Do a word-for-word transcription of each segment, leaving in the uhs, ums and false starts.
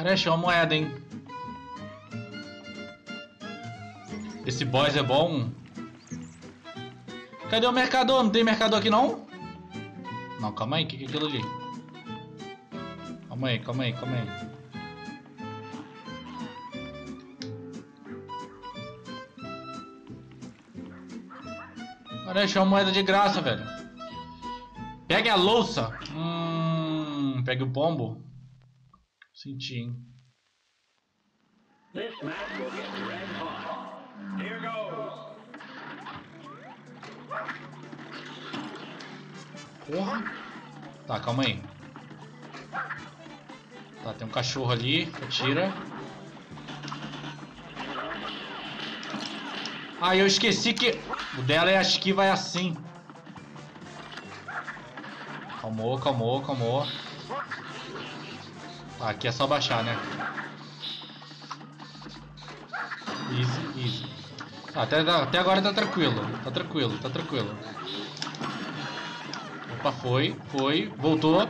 Cara, achei uma moeda, hein? Esse boss é bom. Cadê o mercador? Não tem mercador aqui, não? Não, calma aí. O que, que é aquilo ali? Calma aí, calma aí, calma aí. Cara, achei uma moeda de graça, velho. Pegue a louça. Hum, pegue o pombo. Senti, hein? This match will get red hot. Here goes. Porra. Tá, calma aí. Tá, tem um cachorro ali. Atira. Ah, eu esqueci que o dela é a esquiva é assim. Calmou, calmou, calmou. Tá, aqui é só baixar, né? Easy, easy. Tá, até, até agora tá tranquilo. Tá tranquilo, tá tranquilo. Opa, foi, foi, voltou.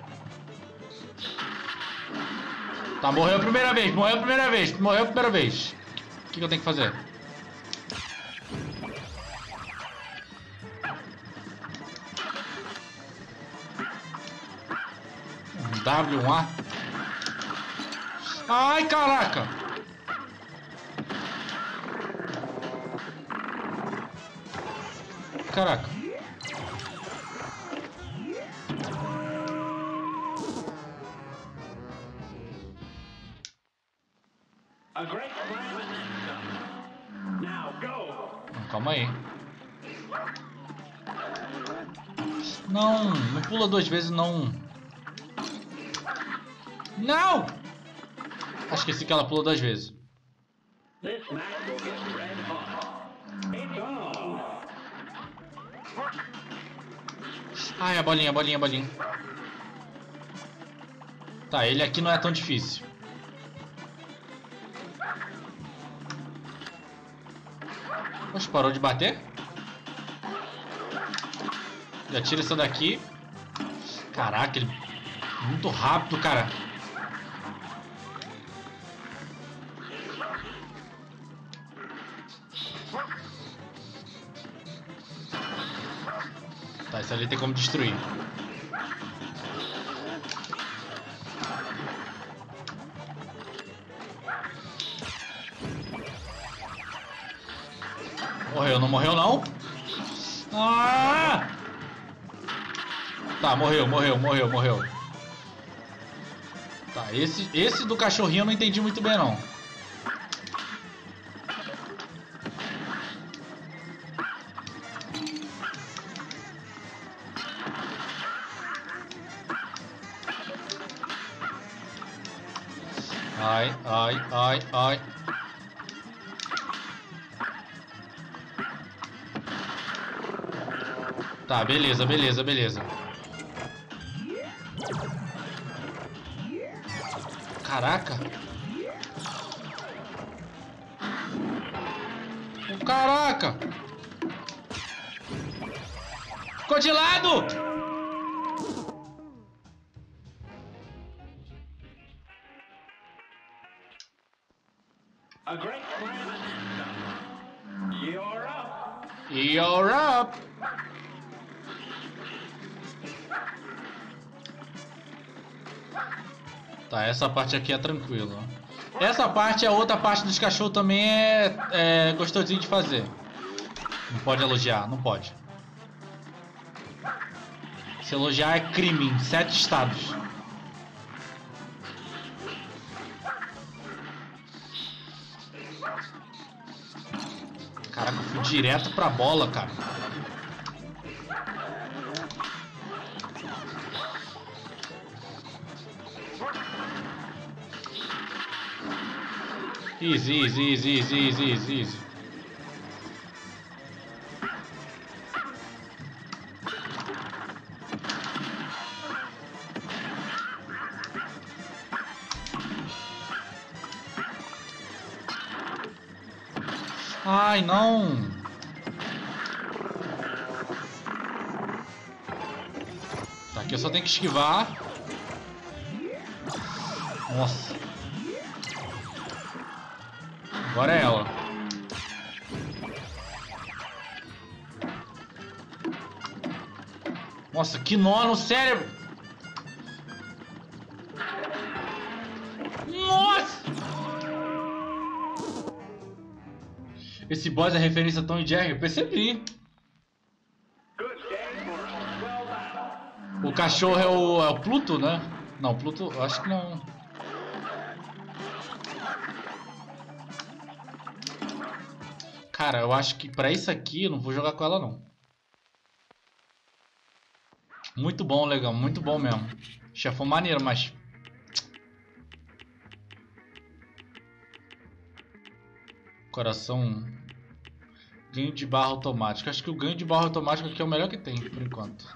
Tá, morreu a primeira vez, morreu a primeira vez, morreu a primeira vez. O que, que eu tenho que fazer? W, um A. Ai, caraca! Caraca. A great plan and then some. Now go. Calma aí. Não, não pula duas vezes, não. Não! Acho que esse que ela pula duas vezes. This match will get red hot. It's on. Ai, a bolinha, a bolinha, a bolinha. Tá, ele aqui não é tão difícil. Poxa, parou de bater? Já tira essa daqui. Caraca, ele... muito rápido, cara. Tá, isso ali tem como destruir. Morreu, não morreu não? Ah! Tá, morreu, morreu, morreu, morreu. Tá, esse, esse do cachorrinho eu não entendi muito bem não. Ai, ai, ai, ai. Tá, beleza, beleza, beleza. Caraca. Caraca. Ficou de lado. A great plan and then some. You're up. You're up. Tá, essa parte aqui é tranquila. Essa parte, a outra parte dos cachorros também é, é gostosinho de fazer. Não pode elogiar, não pode. Se elogiar é crime em sete estados. Caraca, eu fui direto pra bola, cara. Easy, easy, easy, easy, easy, easy, easy. Ai, não. Tá, aqui eu só tenho que esquivar. Nossa. Agora é ela. Nossa, que nó no cérebro! Nossa! Esse boss é referência a Tom e Jerry, eu percebi. O cachorro é o, é o Pluto, né? Não, Pluto, eu acho que não. Cara, eu acho que pra isso aqui eu não vou jogar com ela não. Muito bom, legal, muito bom mesmo. Chefão maneiro, mas... Coração... Ganho de barra automático. Acho que o ganho de barra automático aqui é o melhor que tem, por enquanto.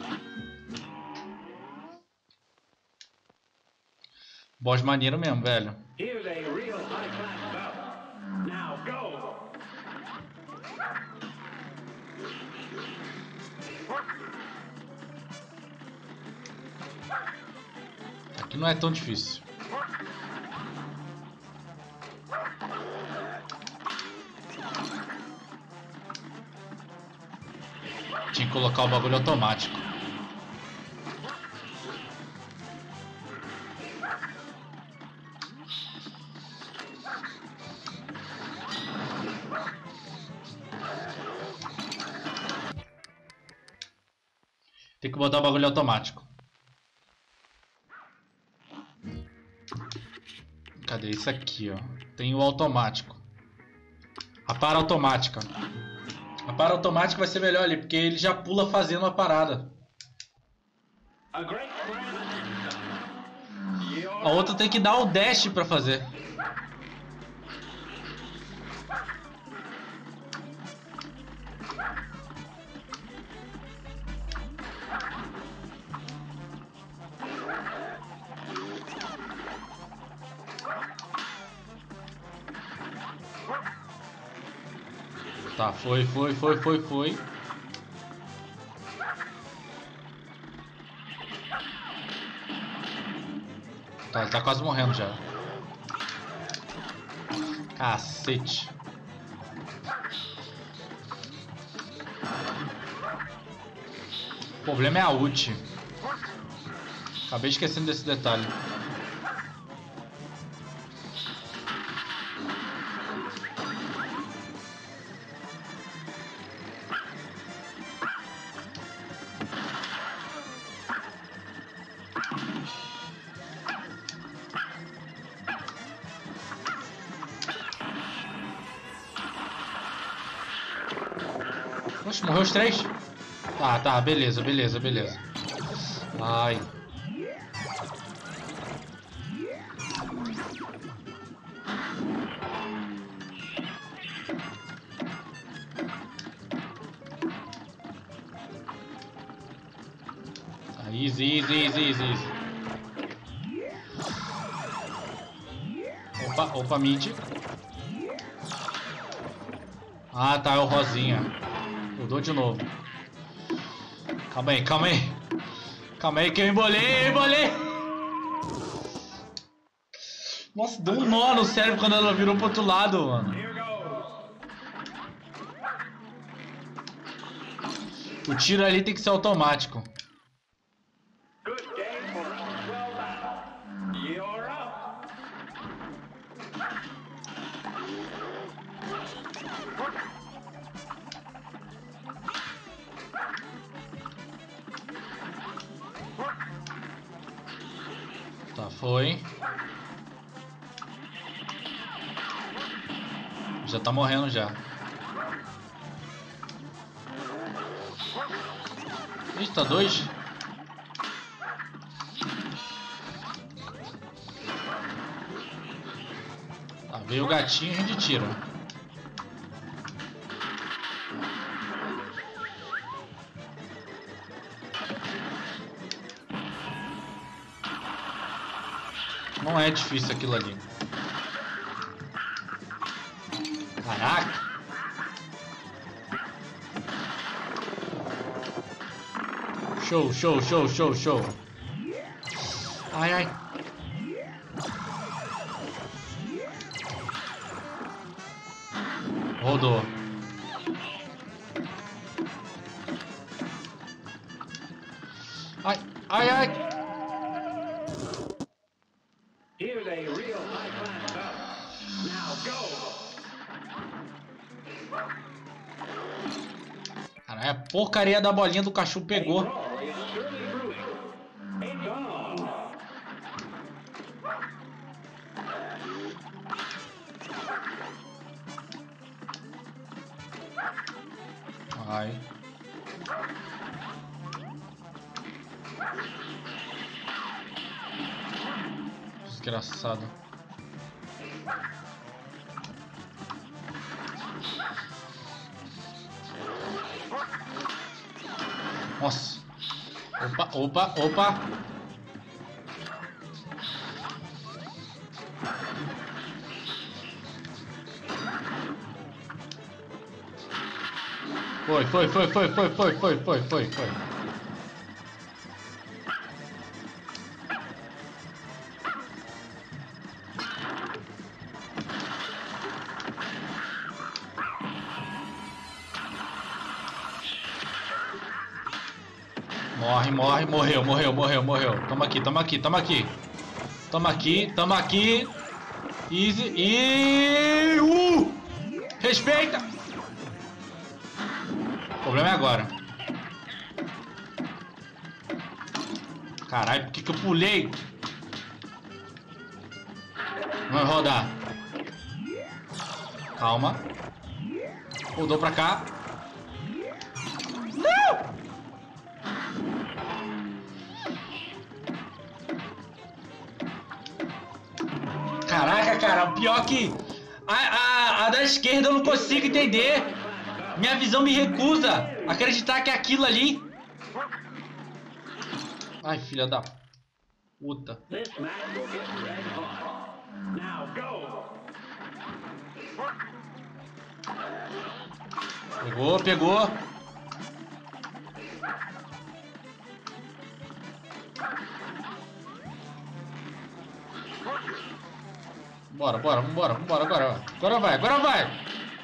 Boss maneiro mesmo, velho. Aqui não é tão difícil. Tinha que colocar o bagulho automático. Tem que botar o bagulho automático. Cadê isso aqui, ó? Tem o automático. A para automática. A para automática vai ser melhor ali, porque ele já pula fazendo a parada. A outra tem que dar o dash pra fazer. Tá, foi, foi, foi, foi, foi. Tá, ele tá quase morrendo já. Cacete. O problema é a ult. Acabei esquecendo desse detalhe. Oxe, morreu os três? Tá, tá, beleza, beleza, beleza. Ai. Tá, easy, easy, easy, easy, easy. Opa, opa, mid. Ah, tá, é o Rosinha. Eu dou de novo. Calma aí, calma aí. Calma aí que eu embolei, eu embolei. Nossa, deu um nó no cérebro quando ela virou pro outro lado, mano. O tiro ali tem que ser automático. Tá, foi. Já tá morrendo já. Eita, dois. Tá, veio o gatinho e a gente tira. Não é difícil aquilo ali. Caraca! Show, show, show, show, show. Ai, ai. Rodou. Ai, ai, ai. Here's a real high-class bout. Now go. Cara, é a porcaria da bolinha do cachorro pegou. Brawl is surely brewing. It's on. Ai. Desgraçado. Nossa. Opa, opa, opa. Foi, foi, foi, foi, foi, foi, foi, foi, foi, foi. Morre, morre, morreu, morreu, morreu, morreu. Toma aqui, toma aqui, toma aqui. Toma aqui, toma aqui. Easy. E... Uh! Respeita! O problema é agora. Caralho, por que que eu pulei? Vamos rodar. Calma. Rodou pra cá. Não! Caraca, cara, o pior que a, a, a da esquerda eu não consigo entender. Minha visão me recusa a acreditar que é aquilo ali. Ai, filha da puta. This match will get red hot. Now go. Pegou, pegou. Bora, bora, vambora, vambora, agora. Agora vai, agora vai.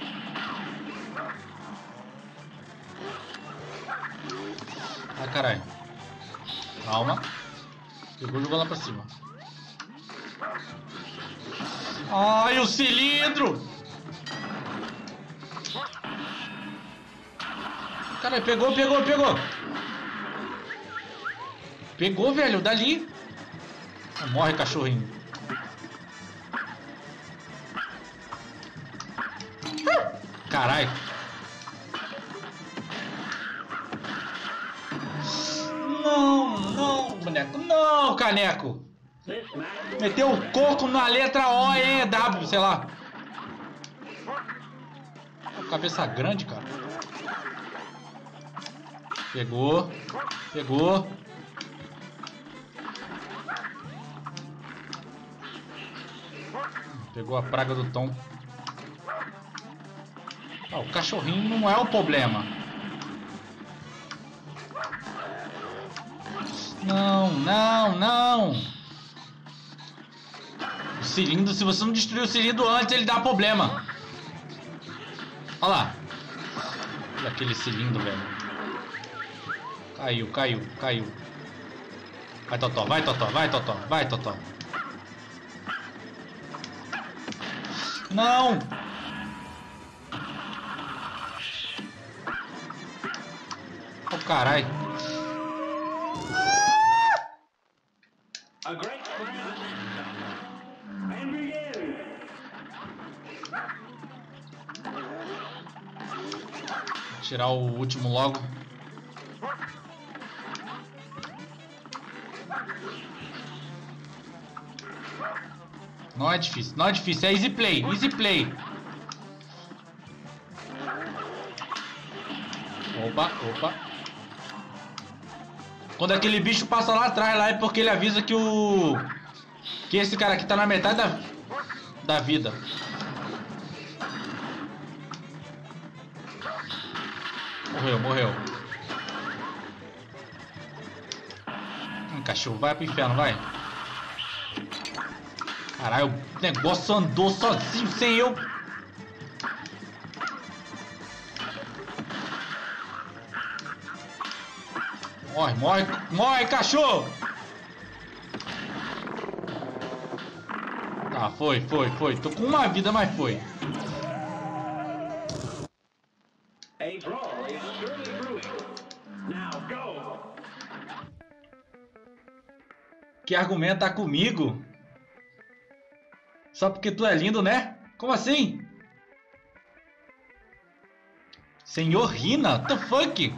Ai, caralho. Calma. Pegou, jogou lá pra cima. Ai, o cilindro! Caralho, pegou, pegou, pegou. Pegou, velho, dali. Ah, morre, cachorrinho. Caralho. Não, não, boneco. Não, caneco. Meteu o coco na letra O, E, W, sei lá. Cabeça grande, cara. Pegou. Pegou. Pegou a praga do Tom. Ah, o cachorrinho não é o problema. Não, não, não. O cilindro, se você não destruir o cilindro antes, ele dá problema. Olha lá. Olha aquele cilindro, velho. Caiu, caiu, caiu. Vai, Totó, vai, Totó, vai, Totó, vai, Totó. Não! Oh, caralho. A great slam and begin. Tirar o último logo. Não é difícil, não é difícil, é easy play, easy play. Opa, opa. Quando aquele bicho passa lá atrás, lá é porque ele avisa que o... Que esse cara aqui tá na metade da, da vida. Morreu, morreu. Hum, cachorro, vai pro inferno, vai. Caralho, o negócio andou sozinho, sem eu. Morre, morre, morre, cachorro! Tá, foi, foi, foi. Tô com uma vida, mas foi. A brawl is surely brewing. Now go. Que argumenta comigo? Só porque tu é lindo, né? Como assim? Senhor Rina? What the fuck?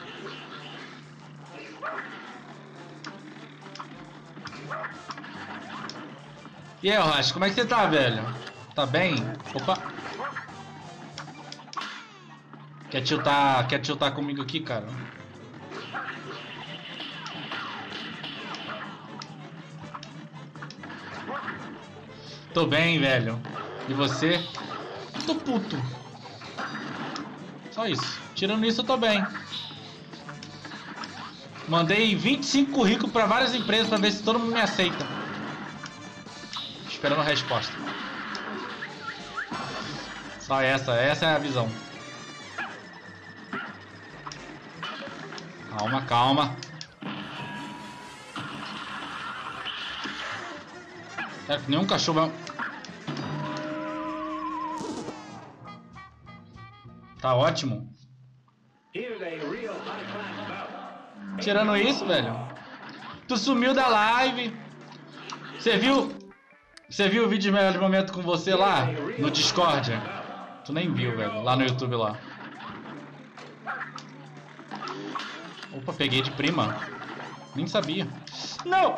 E aí, Rocha, como é que você tá, velho? Tá bem? Opa! Quer tiltar, quer tiltar comigo aqui, cara? Tô bem, velho. E você? Tô puto. Só isso. Tirando isso, eu tô bem. Mandei vinte e cinco currículos pra várias empresas pra ver se todo mundo me aceita. Esperando a resposta. Só essa, essa é a visão. Calma, calma. É que nenhum cachorro vai... Tá ótimo. Tirando isso, velho. Tu sumiu da live. Você viu... Você viu o vídeo de melhor momento com você lá? No Discord? Tu nem viu, velho. Lá no YouTube, lá. Opa, peguei de prima. Nem sabia. Não!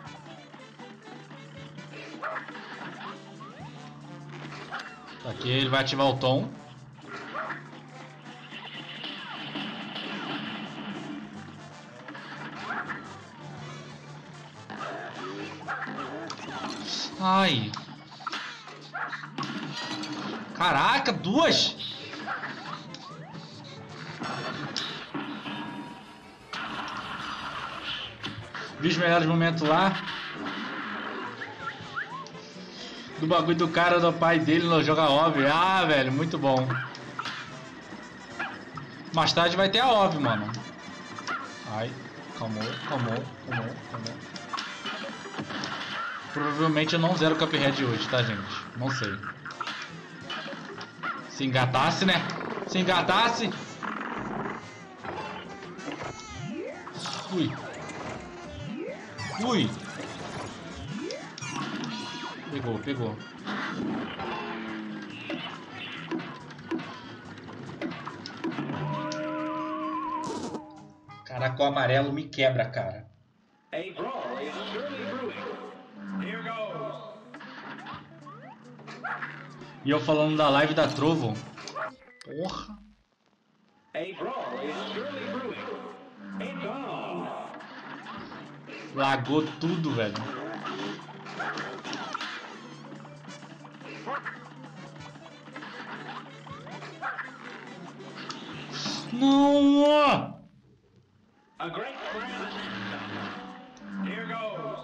Aqui ele vai ativar o tom. Ai. Caraca, duas? Vi os melhores momentos lá. Do bagulho do cara do pai dele no jogo a O V. Ah, velho, muito bom. Mais tarde vai ter a O V, mano. Ai, calmou, calmou, calmou, calmou. Provavelmente eu não zero o Cuphead hoje, tá, gente? Não sei. Se engatasse, né? Se engatasse. Ui. Ui. Pegou, pegou. Caraca, o amarelo me quebra, cara. A brawl is surely brewing. Here goes. E eu falando da live da Trovo. Porra. A brawl is surely brewing. It's on. Lagou tudo, velho. Não! A great friend. Here goes.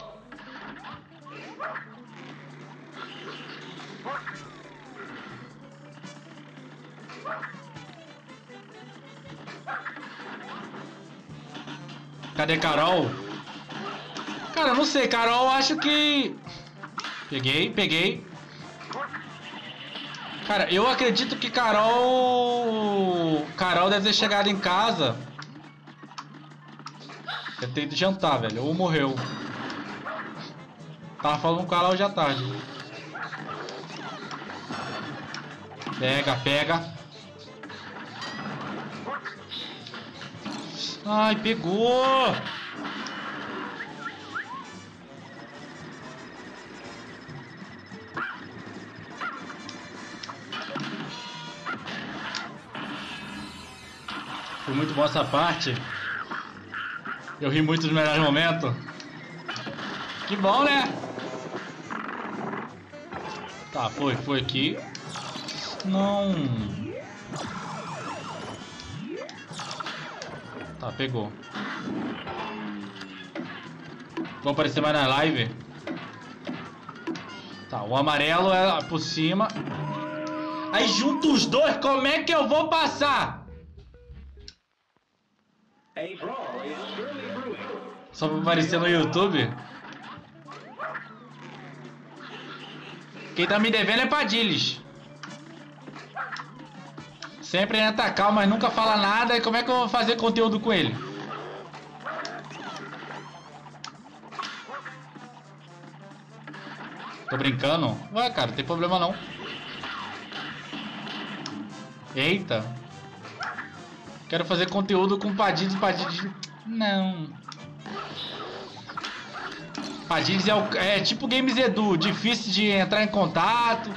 Cadê Carol? Cara, eu não sei, Carol, acho que... Peguei, peguei. Cara, eu acredito que Carol... Carol deve ter chegado em casa. Eu tenho de jantar, velho. Ou morreu. Tava falando com Carol já tarde. Pega, pega. Ai, pegou! Foi muito bom essa parte. Eu ri muito dos melhores momentos. Que bom, né? Tá, foi, foi aqui. Não. Tá, pegou. Vou aparecer mais na live. Tá, o amarelo é por cima. Aí junto os dois, como é que eu vou passar? A brawl is surely brewing. Só pra aparecer no YouTube. Quem tá me devendo é Padilles. Sempre entra calma, mas nunca fala nada. E como é que eu vou fazer conteúdo com ele? Tô brincando? Ué, cara, não tem problema não. Eita. Quero fazer conteúdo com Padilles, Padilles... Não. Padilles é, o... é tipo Games Edu, difícil de entrar em contato.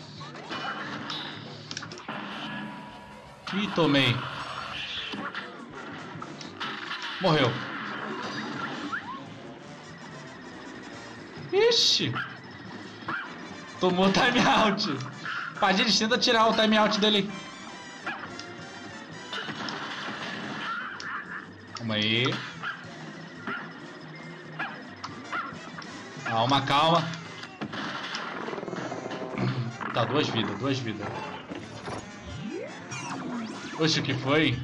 Ih, tomei. Morreu. Ixi. Tomou timeout. Padilles, tenta tirar o timeout dele. Calma aí. Calma, calma. Tá, duas vidas, duas vidas. Oxe, o que foi?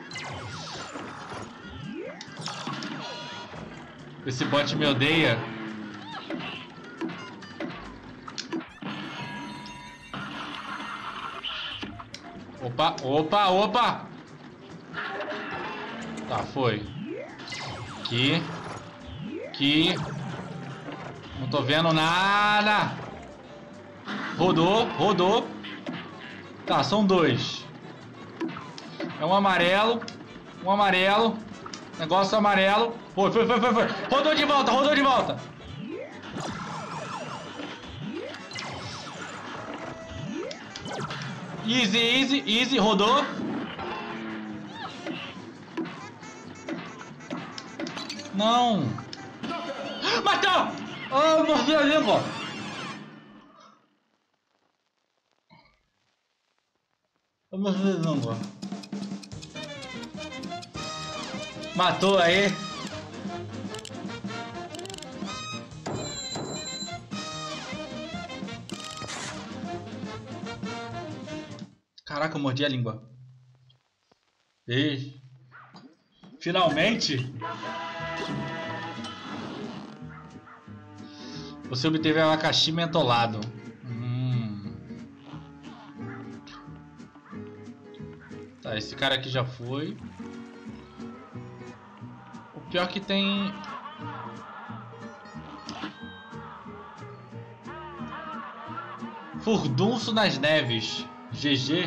Esse bot me odeia. Opa, opa, opa! Tá, foi. Aqui. Aqui. Não tô vendo nada. Rodou, rodou. Tá, são dois. É um amarelo. Um amarelo. Negócio amarelo. Foi, foi, foi, foi, foi. Rodou de volta, rodou de volta. Easy, easy, easy, rodou. Não. Matou! Oh, morri ali, pô. Eu morri não, pô. Matou aí. Caraca, eu mordi a língua. E finalmente você obteve abacaxi mentolado. Hum. Tá, esse cara aqui já foi. O pior que tem... Furdunço nas neves. G G.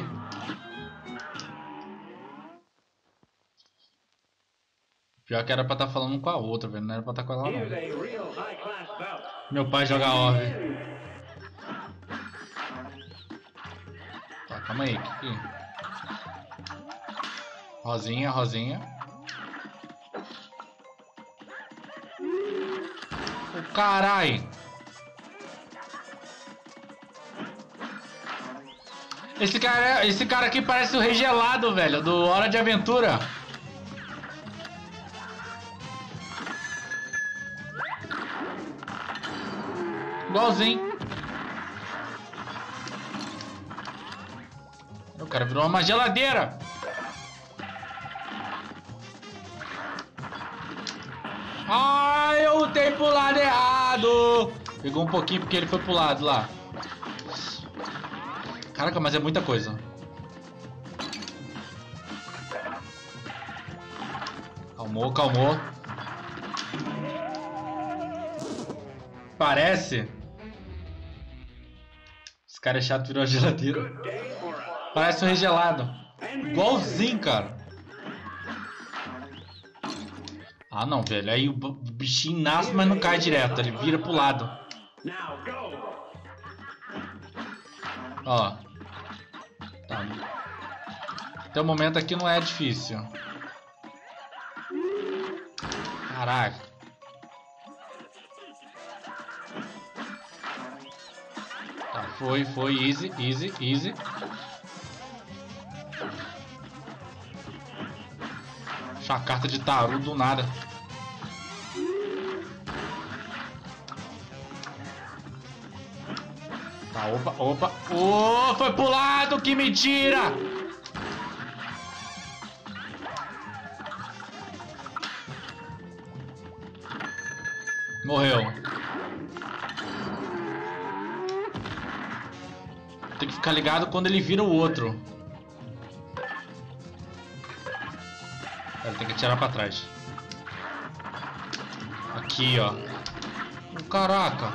Pior que era pra estar tá falando com a outra, velho. Não era pra estar tá com ela, não. Meu pai joga orbe. Tá, calma aí. Aqui. Rosinha, rosinha. O carai. Esse cara, esse cara aqui parece o Rei Gelado, velho, do Hora de Aventura. Igualzinho. O cara virou uma geladeira. Ai, eu dei pro lado errado. Pegou um pouquinho porque ele foi pro lado lá. Caraca, mas é muita coisa. Calmou, calmou. Parece. Esse cara é chato, virou a geladeira. Parece um regelado. Igualzinho, cara. Ah, não, velho. Aí o bichinho nasce, mas não cai direto. Ele vira pro lado. Ó. Tá. Até o momento aqui não é difícil. Caraca. Tá, foi, foi. Easy, easy, easy. Deixa a carta de tarô do nada. Tá, opa, opa. Oh, foi pro lado, que mentira! Morreu. Tem que ficar ligado quando ele vira o outro. Ele tem que atirar pra trás. Aqui, ó. Caraca.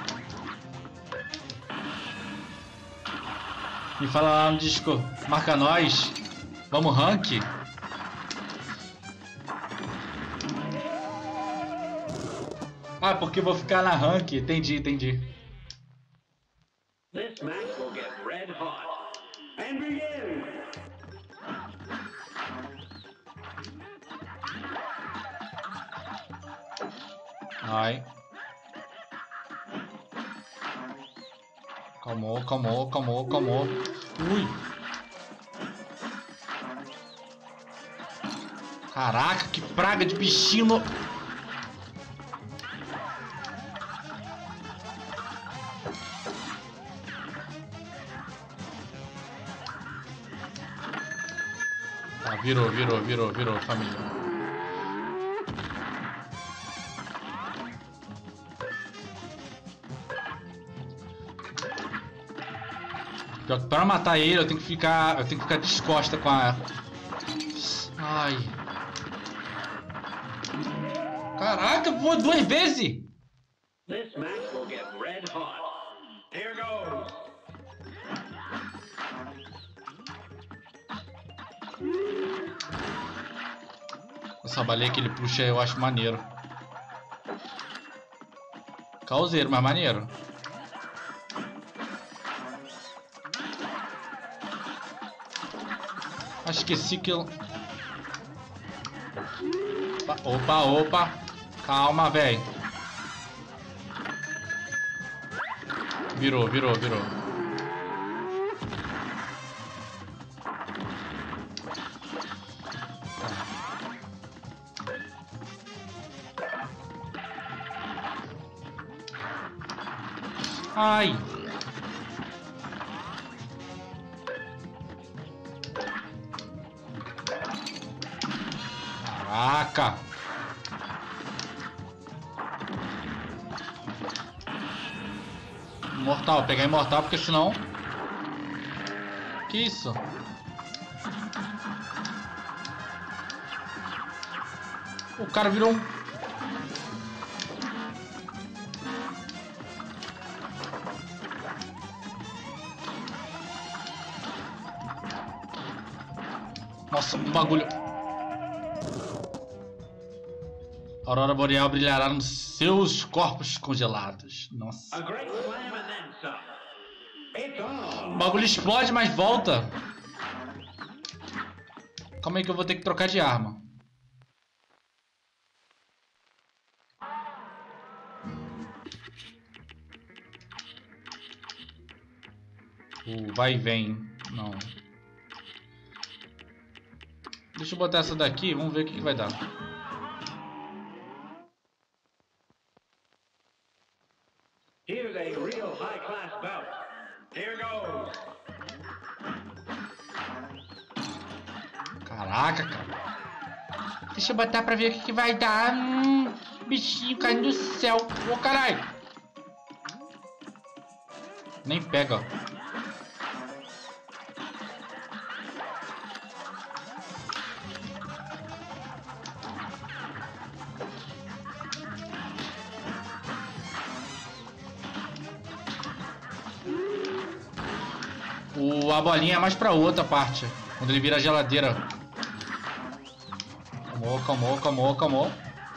Me fala lá no disco. Marca nós. Vamos rank. Ah, porque eu vou ficar na rank. Entendi, entendi. This match will get red hot. And begin! Ai. Calmou, calmou, calmou, calmou. Ui. Caraca, que praga de bichinho no... Tá, virou, virou, virou, virou, família. Pior que pra matar ele, eu tenho que ficar. Eu tenho que ficar descosta com a. Ai. Caraca, voou duas vezes! This match will get red hot. Here goes. Essa baleia que ele puxa eu acho maneiro. Causeiro, mas maneiro. Ah, esqueci que eu... Opa, opa, opa. Calma, velho. Virou, virou, virou. Ai. Caraca. Imortal, pegar imortal porque senão... Que isso? O cara virou um... Nossa, um bagulho. A aurora boreal brilhará nos seus corpos congelados. Nossa. A great slam and then some. It's on. O bagulho explode, mas volta. Calma aí que eu vou ter que trocar de arma. Uh, vai e vem. Não. Deixa eu botar essa daqui, vamos ver o que, que vai dar. Here's a real high-class bout. Here goes. Caraca, cara. Deixa eu botar pra ver o que, que vai dar. Hum, bichinho caindo do céu. Ô, caralho. Nem pega, ó. O, a bolinha é mais pra outra parte. Quando ele vira a geladeira. Calmou, calmou, calmou, calmou.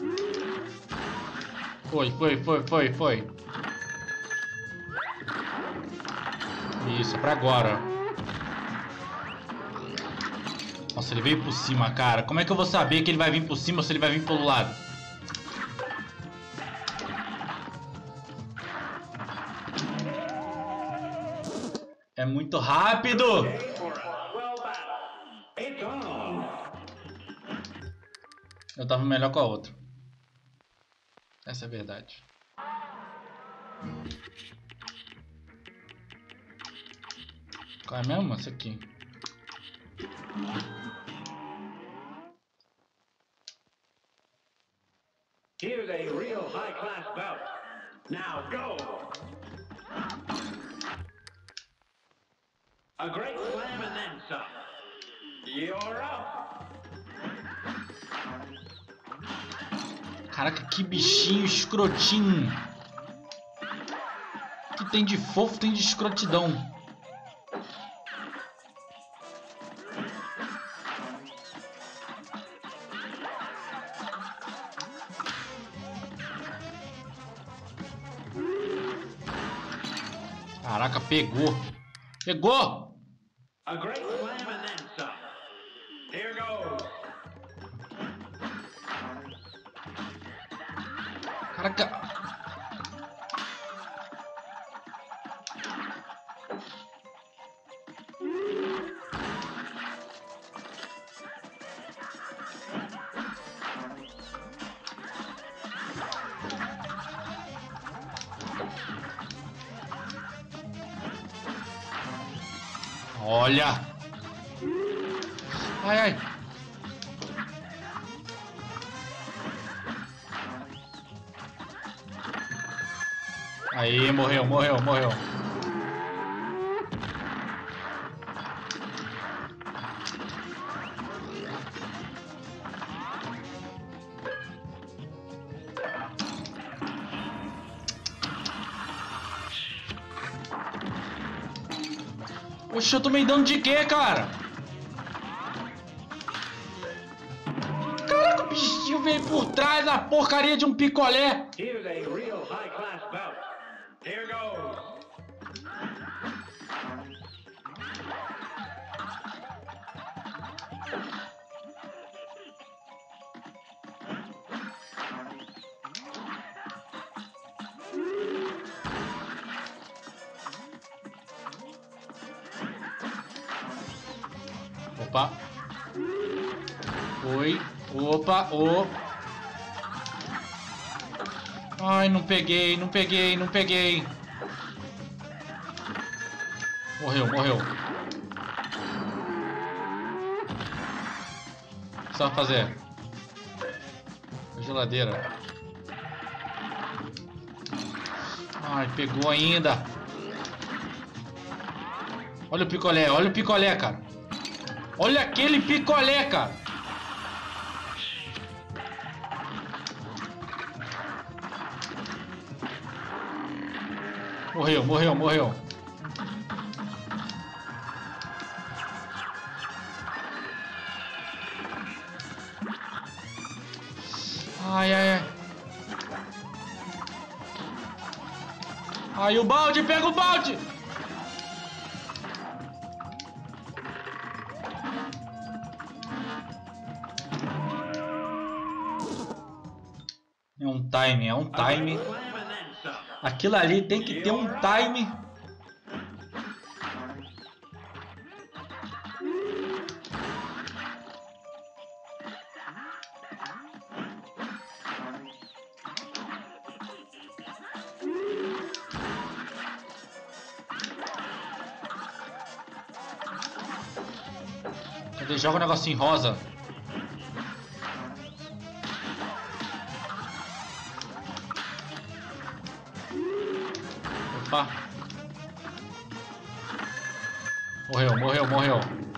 Foi, foi, foi, foi, foi. Isso, é pra agora. Nossa, ele veio por cima, cara. Como é que eu vou saber que ele vai vir por cima ou se ele vai vir pelo lado? É muito rápido! Eu tava melhor com a outra. Essa é a verdade. Qual é mesmo? Essa aqui. Here's a real high-class bout. Now go. A great slam and then some. You're up. Caraca, que bichinho escrotinho. O que tem de fofo, tem de escrotidão. Caraca, pegou. Pegou! A great slam and then some. Here goes. Caraca. Olha! Ai, ai! Aí, morreu, morreu, morreu. Oxe, eu tomei dano de quê, cara? Caraca, o bichinho veio por trás da porcaria de um picolé. Here's a real high-class bout. Here goes. Opa. Oi. Opa. O. Ai, não peguei, não peguei, não peguei. Morreu, morreu. O que você vai fazer? A geladeira. Ai, pegou ainda. Olha o picolé, olha o picolé, cara. Olha aquele picolé, cara. Morreu, morreu, morreu. Ai, ai, ai. Ai, o balde, pega o balde. É um time, é um time. Aquilo ali tem que ter um time. Cadê? Joga o negocinho rosa. Opa. Morreu, morreu, morreu.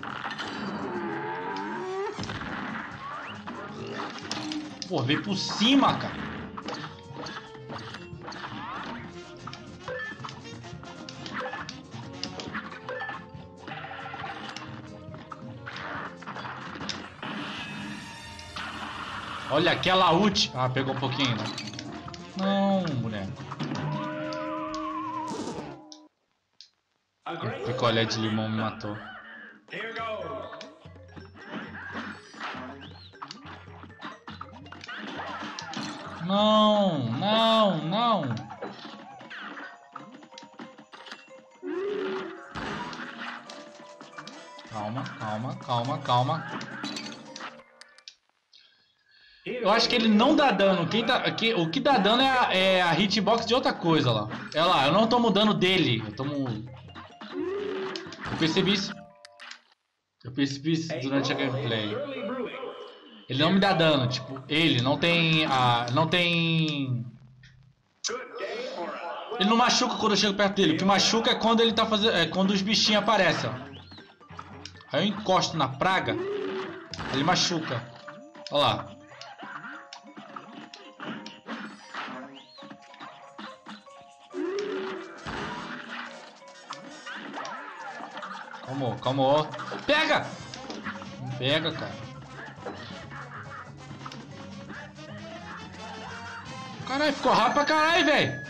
Pô, veio por cima, cara. Olha aquela ult. Ah, pegou um pouquinho ainda. Não, boneco. O picolé de limão me matou. Não, não, não. Calma, calma, calma, calma. Eu acho que ele não dá dano. Quem tá, que, o que dá dano é a, é a hitbox de outra coisa lá. É lá, eu não tomo dano dele. Eu tomo... Eu percebi isso. Eu percebi isso durante a gameplay. Ele não me dá dano, tipo, ele não tem a, não tem Ele não machuca quando eu chego perto dele. O que machuca é quando ele tá fazendo. É quando os bichinhos aparecem, ó. Aí eu encosto na praga, ele machuca. Olha lá. Calma, calma. Pega! Não pega, cara. Caralho, ficou rápido pra caralho, velho.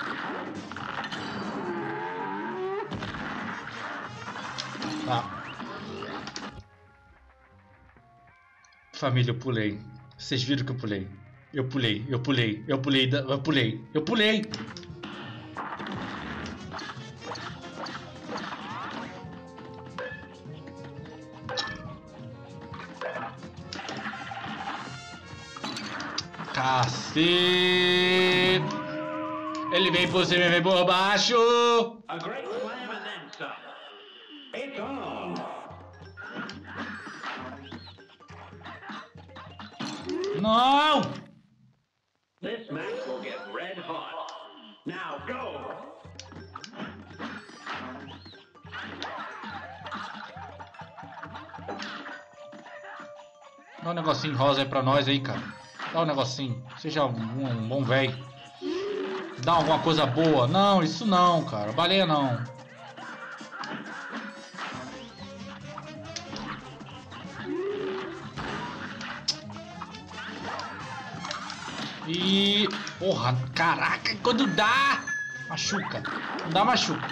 Tá. Família, eu pulei. Vocês viram que eu pulei? Eu pulei, eu pulei, eu pulei, eu pulei, eu pulei. Cacete! Ele vem por cima e vem por baixo! A great slam and then some. It's on. Não! This match will get red hot. Now go. Dá um negocinho rosa aí pra nós aí, cara. Dá um negocinho. Seja um, um bom velho. Dá alguma coisa boa. Não, isso não, cara. Baleia não. E... Porra, caraca, quando dá... Machuca. Não dá, machuca.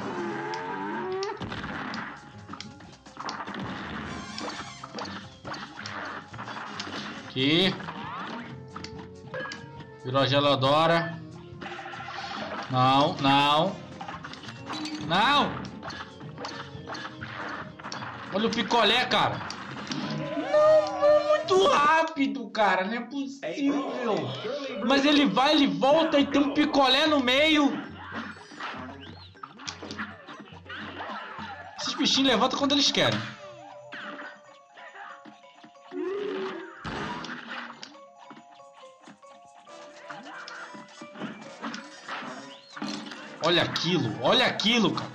Aqui. Virou a geladora. Não, não. Não. Olha o picolé, cara. Não, muito rápido, cara. Não é possível. Mas ele vai, ele volta e tem um picolé no meio. Esses bichinhos levantam quando eles querem. Olha aquilo, olha aquilo, cara.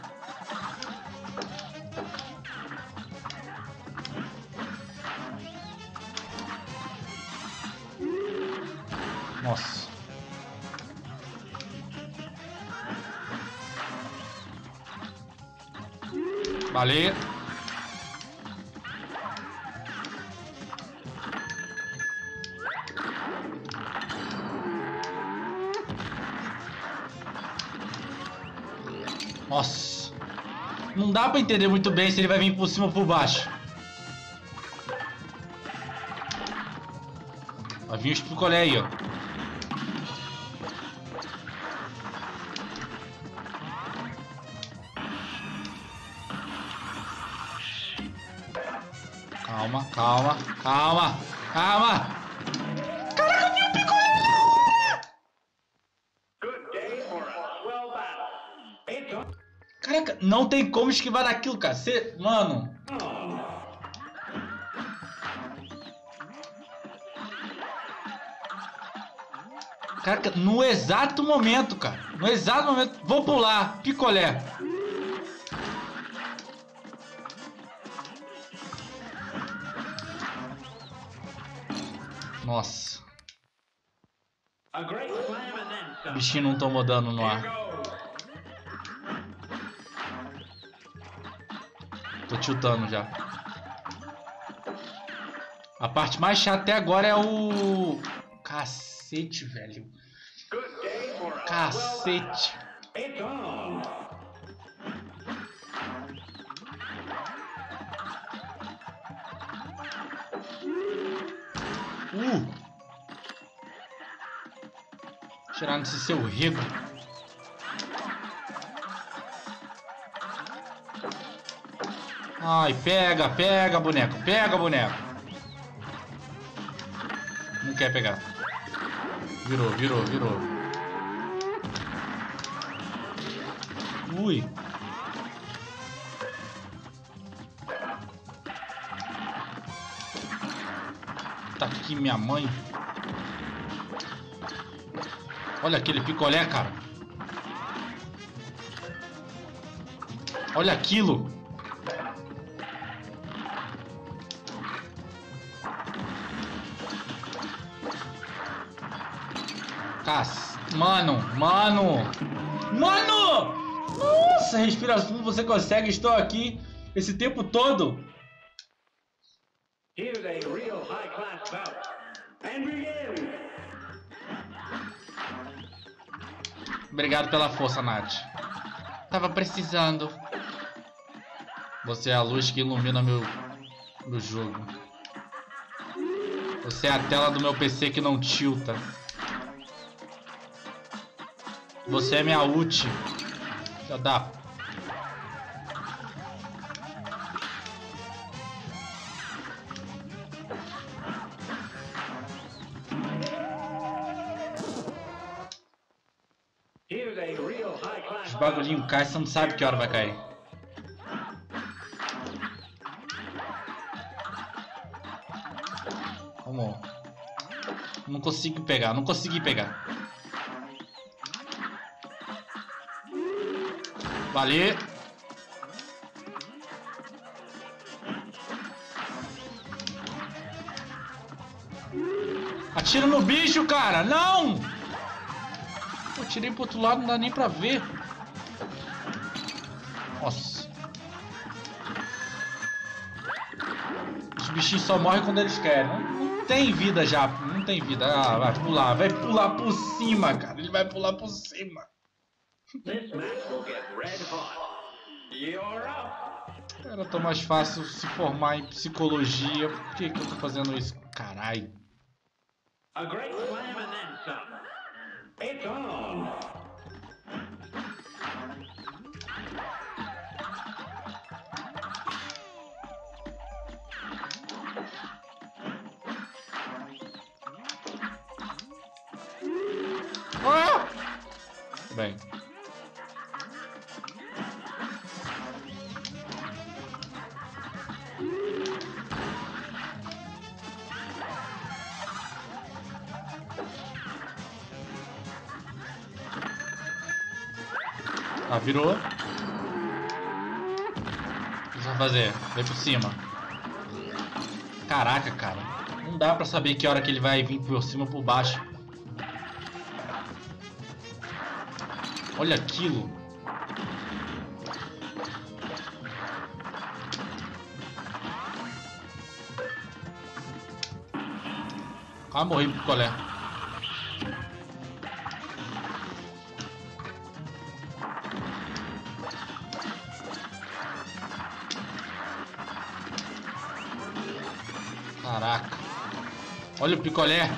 Nossa. Valeu. Nossa. Não dá pra entender muito bem se ele vai vir por cima ou por baixo. Vai vir os picolé aí, ó. Calma, calma, calma, calma. Caraca, meu picolé! Good day for a swell battle. It's on. Caraca, não tem como esquivar daquilo, cara. Você, mano. Caraca, no exato momento, cara. No exato momento. Vou pular. Picolé. Nossa. A great slam and then O some. bichinho não tomou dano no ar. Tô tiltando já. A parte mais chata até agora é o... Cacete, velho. Good day for a Cacete. It's on. Uh! Tirar nesse seu rego. Ai, pega, pega, boneco. Pega, boneco. Não quer pegar. Virou, virou, virou. Ui. Tá aqui minha mãe. Olha aquele picolé, cara. Olha aquilo. Cas... Mano, mano. Mano! Nossa, respira fundo, você consegue. Estou aqui esse tempo todo. Here's a real high-class bout. And begin. Obrigado pela força, Nath. Tava precisando. Você é a luz que ilumina meu, meu jogo. Você é a tela do meu P C que não tilta. Você é minha ult. Já dá. Here's a real high-class Os bout. bagulhinhos caem, você não sabe que hora vai cair. Vamos. Não consigo pegar, não consegui pegar. Valeu. Atira no bicho, cara! Não! Eu tirei pro outro lado, não dá nem pra ver. Nossa. Os bichinhos só morrem quando eles querem. Não, não tem vida já. Não tem vida. Ah, vai pular. Vai pular por cima, cara. Ele vai pular por cima. This match will get red hot. You're up. Era tão mais fácil se formar em psicologia. Por que que eu tô fazendo isso? Caralho. A great slam and then some. It's on. Ah! Bem. Ah, virou. O que você vai fazer? Vem por cima. Caraca, cara. Não dá pra saber que hora que ele vai vir por cima ou por baixo. Olha aquilo. Ah, morri pro colé. Caraca. Olha o picolé.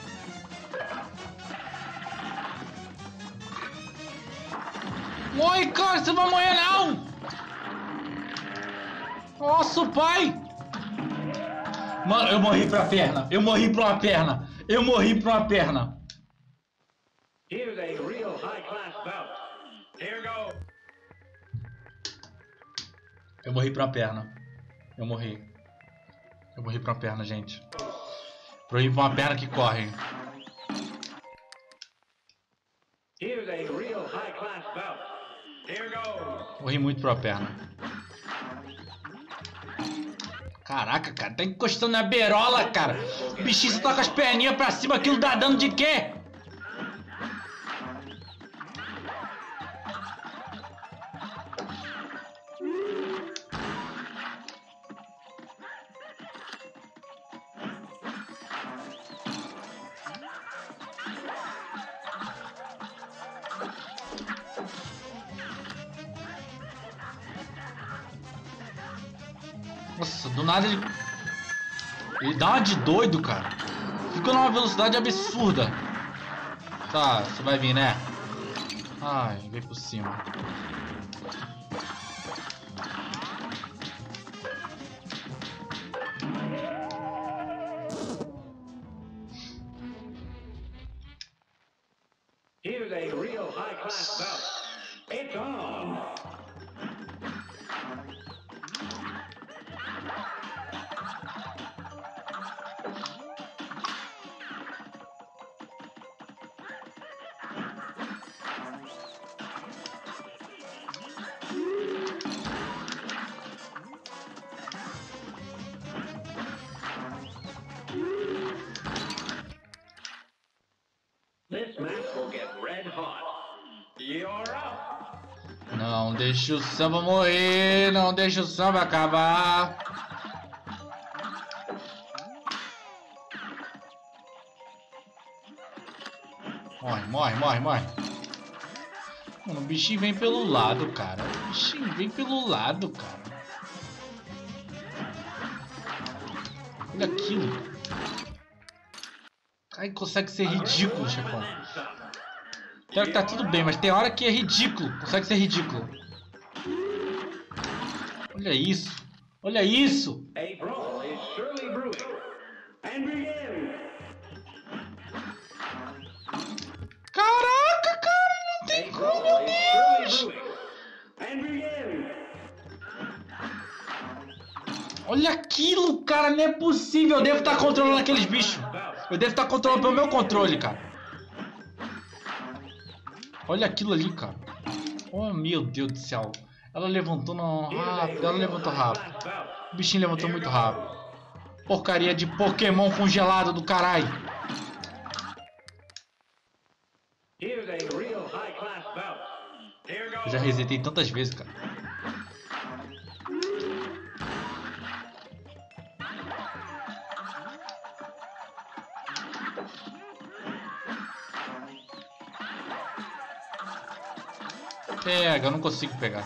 Morre, cara, você não vai morrer não. Nossa, pai. Mano, eu morri pra perna. Eu morri pra uma perna. Eu morri pra uma perna. Here's a real high-class bout. Here goes. Eu morri pra uma perna. Eu morri. Eu morri pra uma perna, gente. Morri pra uma perna que corre. Here's a real high-class bout. Here goes. Morri muito pra uma perna. Caraca, cara, tá encostando na beirola, cara. O bichinho só tá com as perninhas pra cima, aquilo dá dano de quê? Nossa, do nada ele... Ele dá uma de doido, cara. Fica numa velocidade absurda. Tá, você vai vir, né? Ai, vem por cima. Here's a real high-class bout. It's on. You're up. Não deixa o samba morrer, não deixa o samba acabar. Morre, morre, morre, morre. Mano, o bichinho vem pelo lado, cara. O bichinho vem pelo lado, cara. Olha aquilo. Ai, consegue ser ridículo, chefão. Pior que tá tudo bem, mas tem hora que é ridículo. Consegue ser ridículo. Olha isso. Olha isso. A brawl is surely brewing. And begin. Caraca, cara, não tem como, meu Deus. And begin. Olha aquilo, cara, não é possível. Eu devo estar controlando aqueles bichos. Eu devo estar controlando pelo meu controle, cara. Olha aquilo ali, cara. Oh, meu Deus do céu. Ela levantou no... rápido, ela levantou rápido. O bichinho levantou muito rápido. Porcaria de Pokémon congelado do caralho. Eu já resetei tantas vezes, cara. Pega, eu não consigo pegar.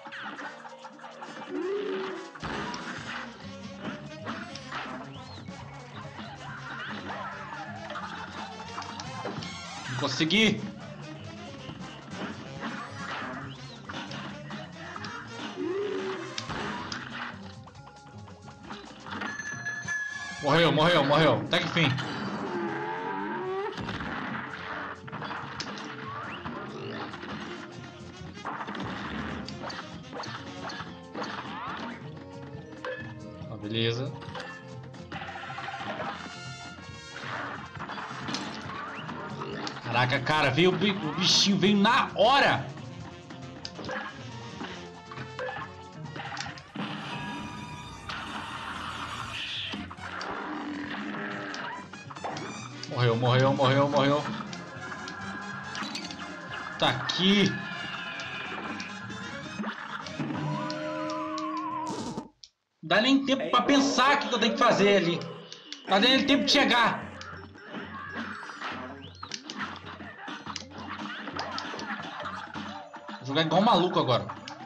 Não consegui. Morreu, morreu, morreu. Até que fim. Beleza. Caraca, cara, veio o bichinho, veio na hora. Morreu, morreu, morreu, morreu. Tá aqui. Não dá nem tempo pra pensar o que eu tenho que fazer ali. Não dá nem tempo de chegar. Vou jogar igual um maluco agora.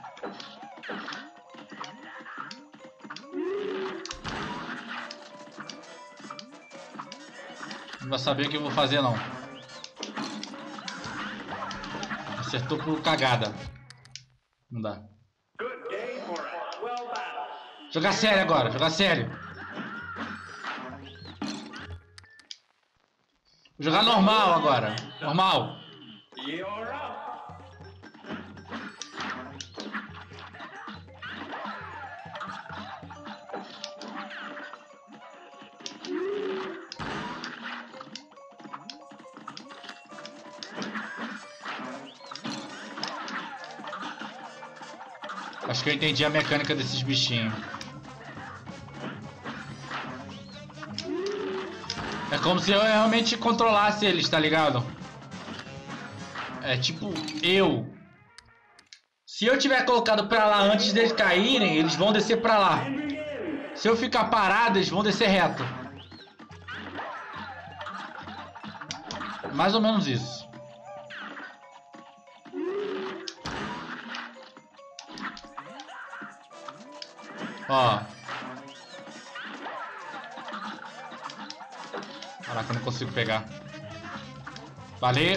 Não vai saber o que eu vou fazer, não. Acertou por cagada. Não dá. Jogar sério agora, jogar sério. Vou jogar normal agora. Normal. Acho que eu entendi a mecânica desses bichinhos. É como se eu realmente controlasse eles, tá ligado? É tipo, eu. Se eu tiver colocado pra lá antes deles caírem, eles vão descer pra lá. Se eu ficar parado, eles vão descer reto. Mais ou menos isso. Ó. Caraca, eu não consigo pegar. Valeu.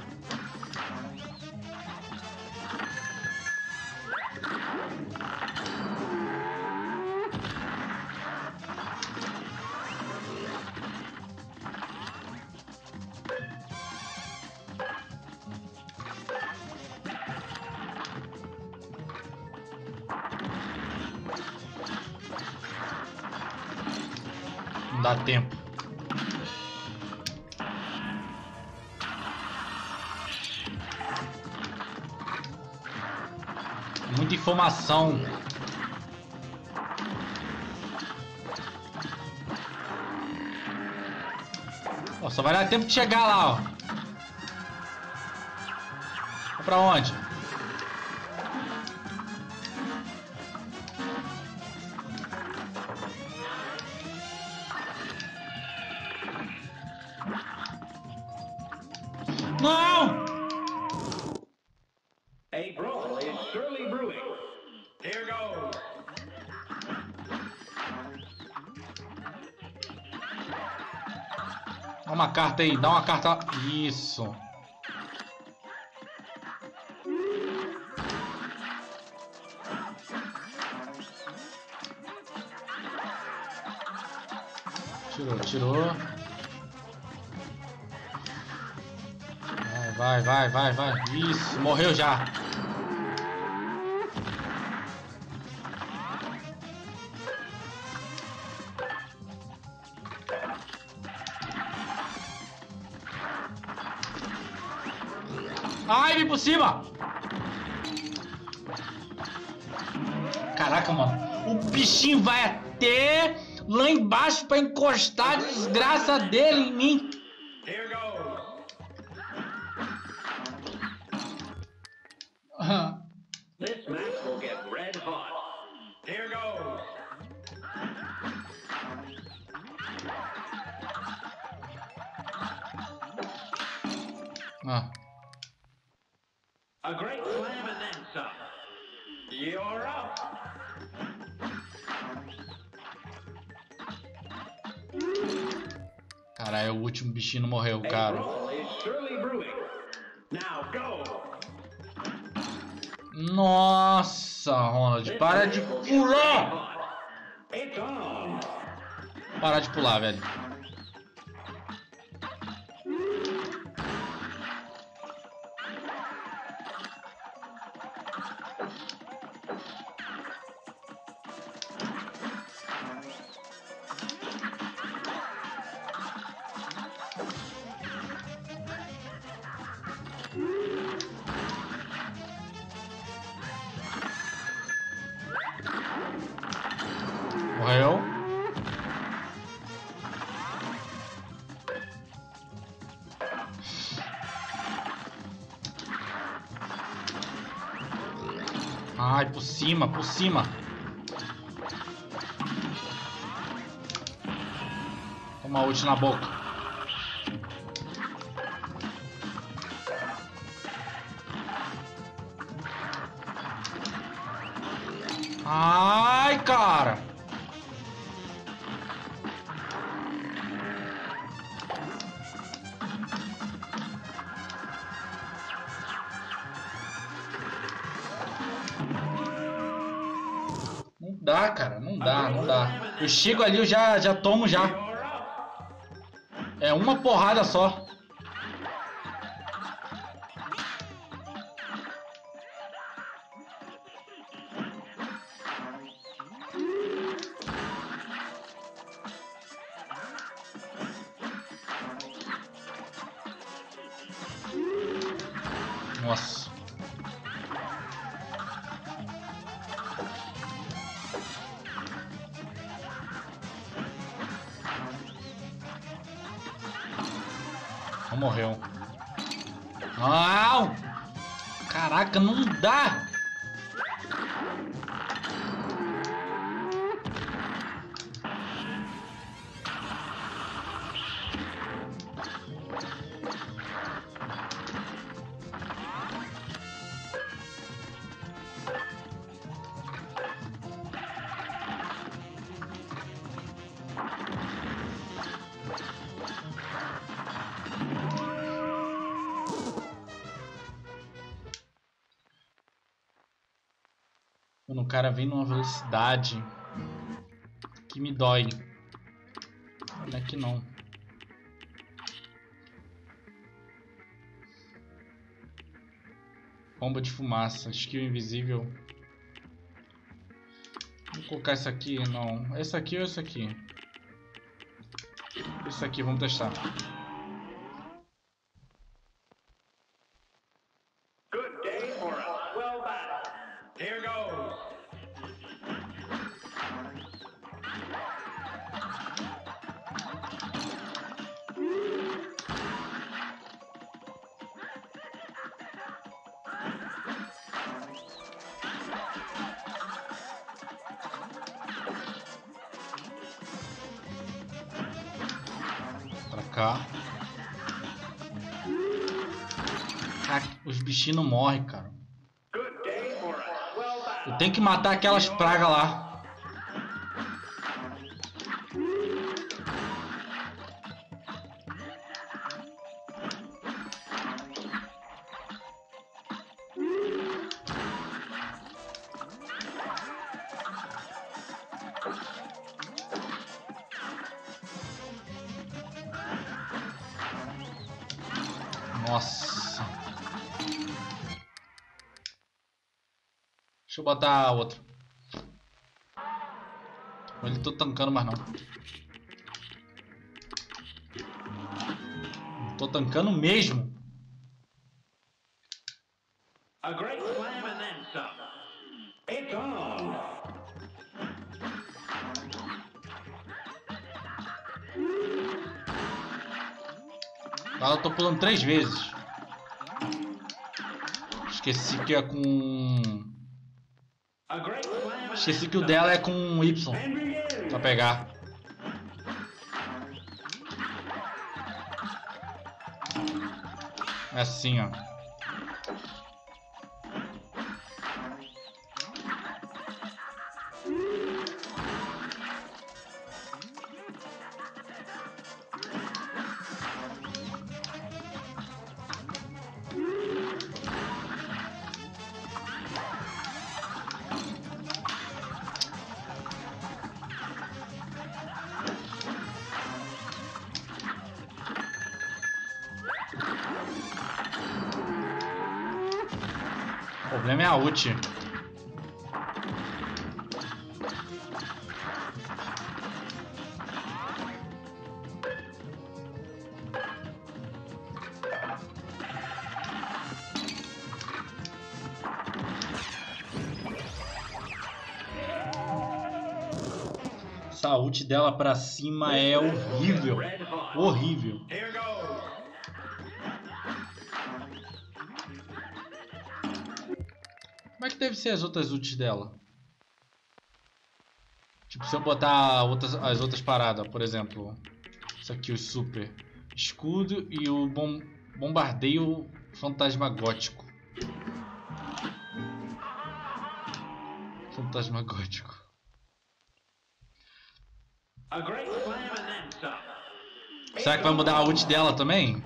Não dá tempo. Muita informação. Ó, só vai dar tempo de chegar lá, ó. Pra onde? Não! A brawl is surely brewing. Here goes. Dá uma carta aí, dá uma carta. Isso. Tirou, tirou. Vai, vai, vai, vai, vai. Isso, morreu já. Ai, vem por cima! Caraca, mano. O bichinho vai até lá embaixo pra encostar a desgraça dele em mim. Here goes. This match will get red hot. Here goes. Ah. A great slam and then some. You're up. Caralho, o último bichinho não morreu, A cara. brawl is surely brewing. Now go. Nossa, Ronald, para de pular! It's on. Para de pular, velho. Morreu. Ai, por cima, por cima. Toma ult na boca. Ai, cara. Não dá, cara, não dá, não dá. Eu chego ali, eu já, já tomo já. É uma porrada só. Nossa. Não morreu. Não! Caraca, não dá! Quando o cara vem numa velocidade que me dói. Não é que não. Bomba de fumaça, skill invisível. Vou colocar esse aqui, não. Esse aqui ou esse aqui? Esse aqui, vamos testar. Good day for a swell battle. Here goes. cá. Cara, os bichinhos não morrem, cara. Good day for us. Well done. Eu tenho que matar aquelas pragas lá. Nossa. Deixa eu botar a outra. Ele tô tancando mais não. Não tô tancando mesmo. A great slam and then some. It's on. Ela eu tô pulando três vezes. Esqueci que é com... A great slam and Esqueci que o dela é com Y. and begin. Pra pegar. É assim, ó. O problema é a ult. Essa ult dela pra cima é horrível. Horrível. Here goes. Como é que deve ser as outras ults dela? Tipo, se eu botar outras, as outras paradas, por exemplo, isso aqui, o super escudo e o bom, bombardeio fantasma gótico. Fantasma gótico. A great slam and then some. Será que vai mudar a ult dela também?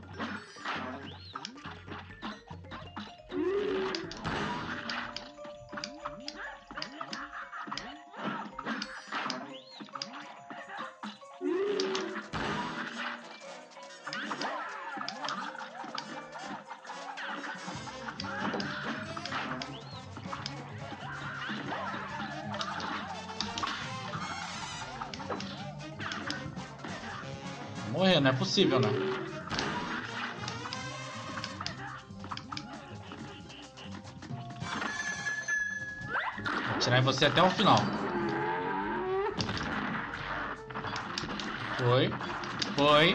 Morrer, não é possível, né? Vou atirar em você até o final. Foi. Foi.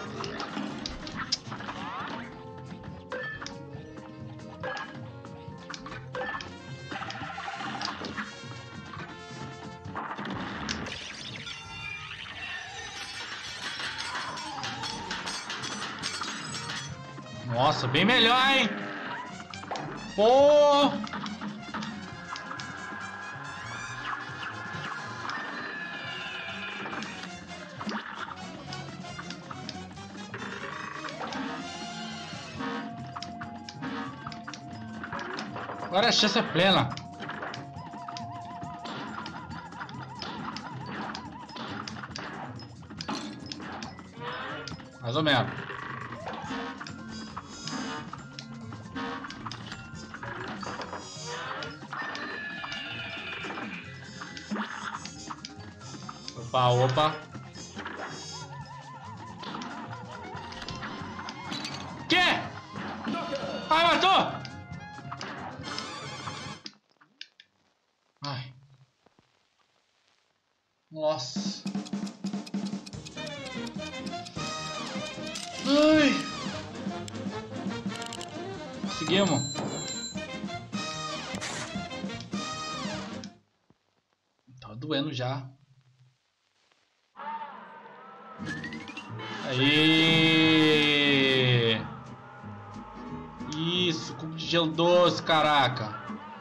Nossa, bem melhor, hein? Pô! Agora a chance é plena. Mais ou menos. Opa, opa. Quê? Ai, matou! Ai. Nossa. Ai. Conseguimos. Tá doendo já. Aê! Isso, cubo de gelo doce, caraca.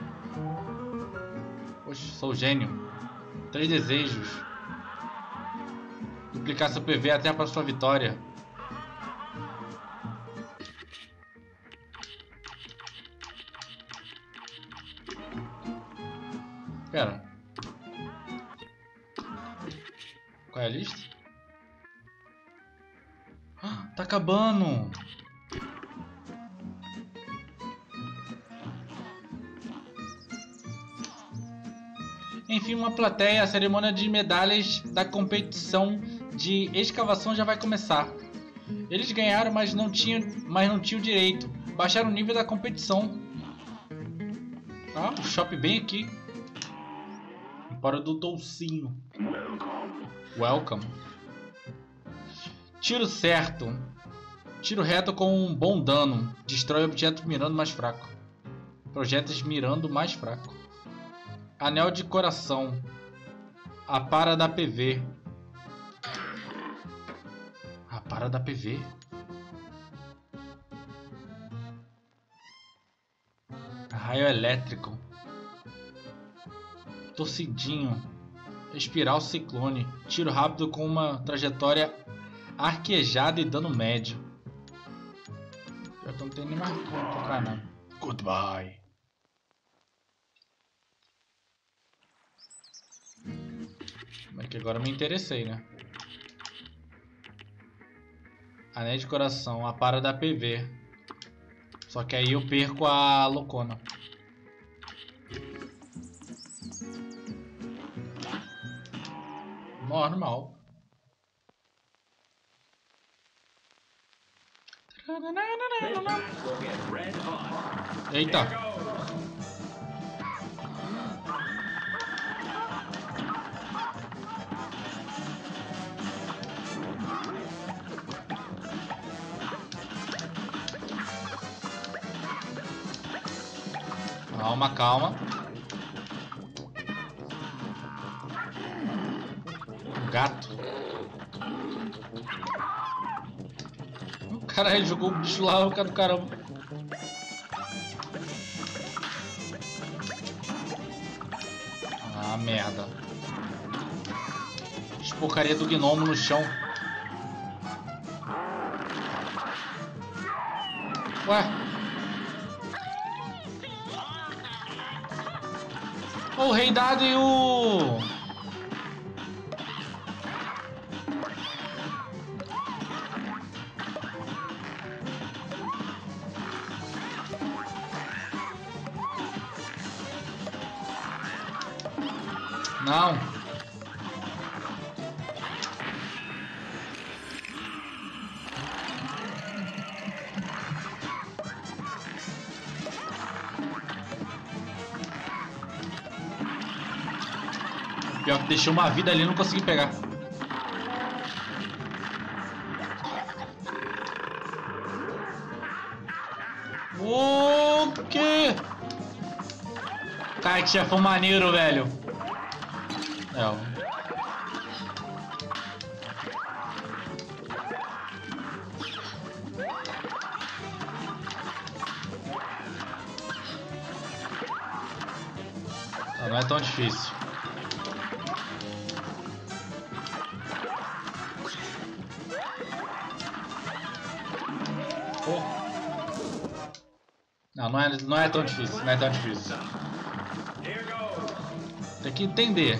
Poxa, sou gênio. Três desejos. Duplicar seu P V até a próxima vitória. Pera. Qual é a lista? Ah, tá acabando. Enfim, uma plateia, a cerimônia de medalhas da competição de escavação já vai começar. Eles ganharam, mas não tinham, mas não tinham direito. Baixaram o nível da competição. Ah, o shopping bem aqui. Para do Toucinho. Welcome. Tiro certo. Tiro reto com um bom dano. Destrói objetos mirando mais fraco. Projéteis mirando mais fraco. Anel de coração. A para da P V. A para da P V. Raio elétrico. Torcidinho. Espiral ciclone. Tiro rápido com uma trajetória arquejada e dano médio. Eu não tenho nem mais como tocar, não. Goodbye. Mas que agora eu me interessei, né? Anel de coração. A para da P V. Só que aí eu perco a loucona. Normal. Eita. Calma, calma. Gato. Caralho, jogou o bicho lá, o cara do caramba. Ah, merda. Porcaria do gnomo no chão. Ué. O rei dado e o... Não. Pior que deixei uma vida ali e não consegui pegar. O quê? Cara, que chefão maneiro, velho. É, ó. Ah, não é tão difícil. Não, não é, não é tão difícil, não é tão difícil. Tem que entender.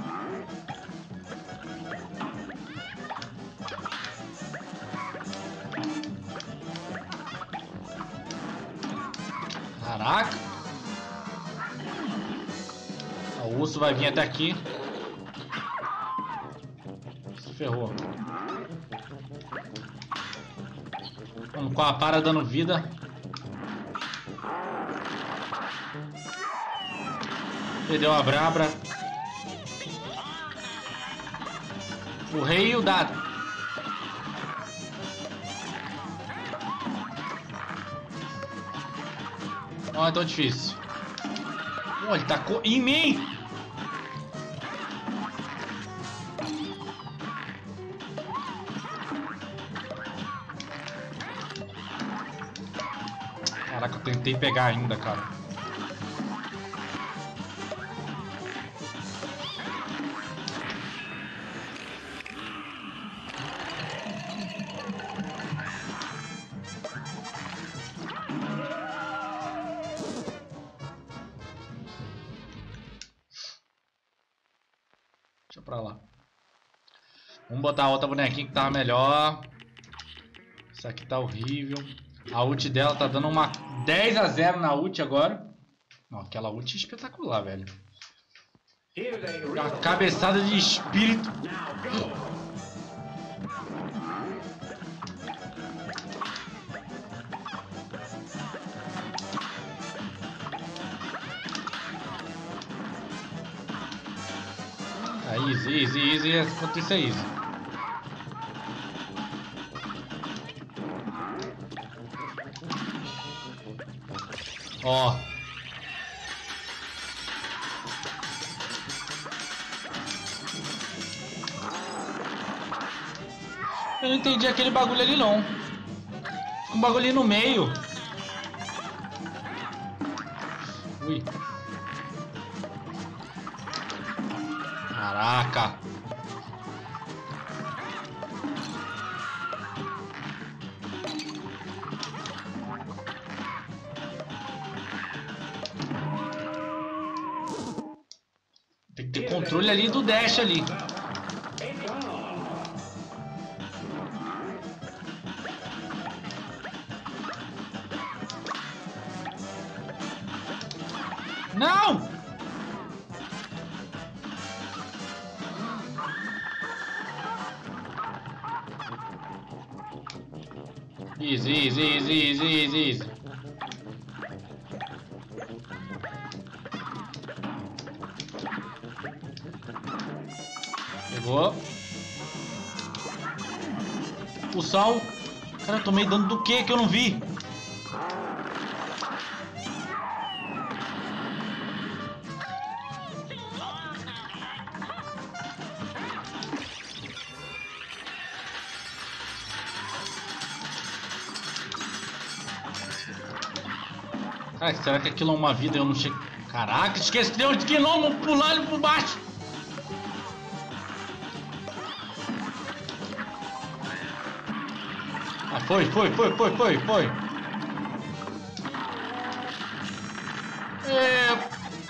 Caraca! O urso vai vir até aqui. Se ferrou. Vamos com a para dando vida. Perdeu a Brabra. O rei e o dado. Não é tão difícil. Oh, ele tacou em mim! Caraca, eu tentei pegar ainda, cara. Deixa pra lá. Vamos botar a outra bonequinha que tava melhor. Essa aqui tá horrível. A ult dela tá dando uma dez a zero na ult agora. Não, aquela ult é espetacular, velho. A cabeçada de espírito. É easy, easy, easy. Enquanto isso é easy. Ó. Eu não entendi aquele bagulho ali não. Fica um bagulho ali no meio. Ui. Caraca. Tem que ter controle ali do dash ali. Não! Easy, easy, easy, easy, easy, easy. Pegou. O sal. Cara, eu tomei dano do que que eu não vi? Cara, será que aquilo é uma vida e eu não chego... Caraca, esqueceu de gnomo pulando por baixo. Ah, foi, foi, foi, foi, foi, foi. É...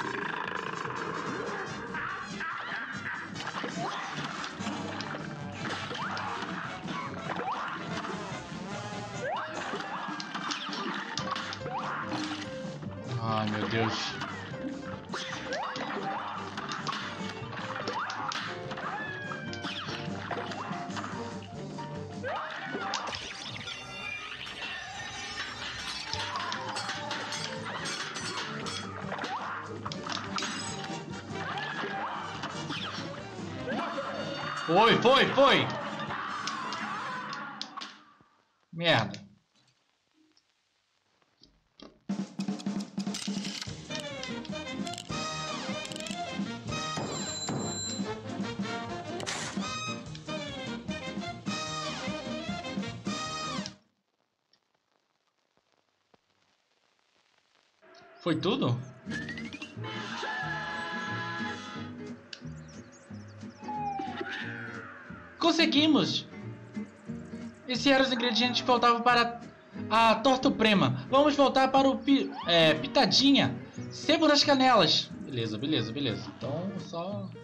Ai, meu Deus. Foi, foi, foi. Merda. Foi tudo? Conseguimos! Esses eram os ingredientes que faltavam para a torta prema. Vamos voltar para o pi, é, pitadinha. Sebo nas canelas. Beleza, beleza, beleza. Então, só...